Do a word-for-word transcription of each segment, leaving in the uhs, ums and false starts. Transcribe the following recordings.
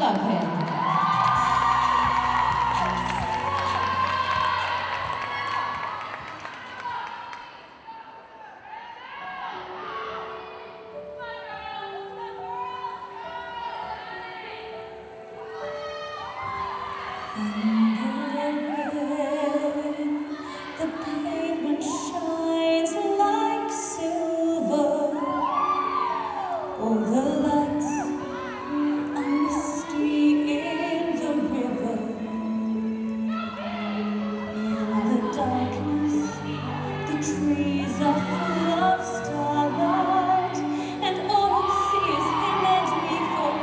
love him. The pavement shines like silver. All the lights are misty in the river. In the darkness, the trees are full of starlight, and all I see is him and me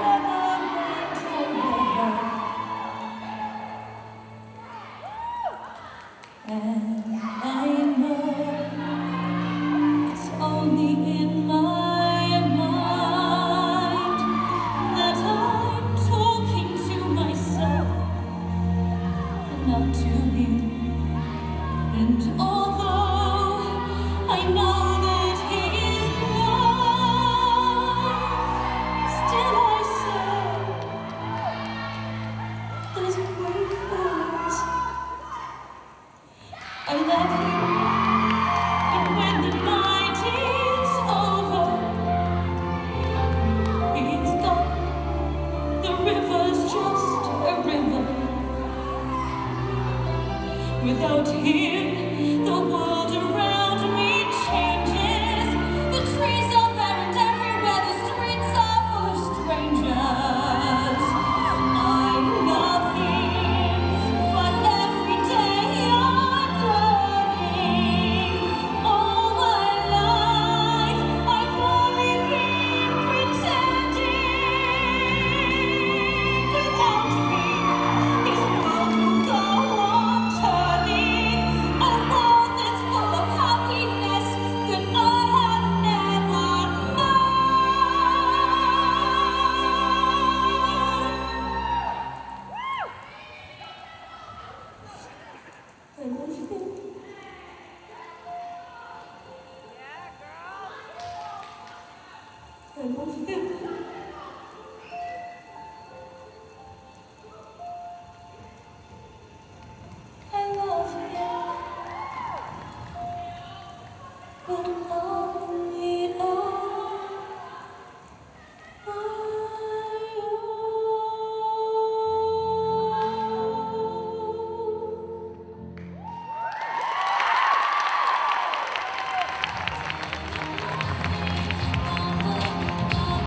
forever and forever. And I know it's only in my mind that I'm talking to myself and not to him. And although I know that he is blind, still I say those great words. I love you, and when the night is over, he's gone. The river's just a river. Without him, the world around me changes. The trees are bare and everywhere the streets are full of strangers. I love him, but every day I'm learning. All my life I've only been pretending. Without me, his world will go on turning. A world that's full of happiness that I have never known. I love him. I love him.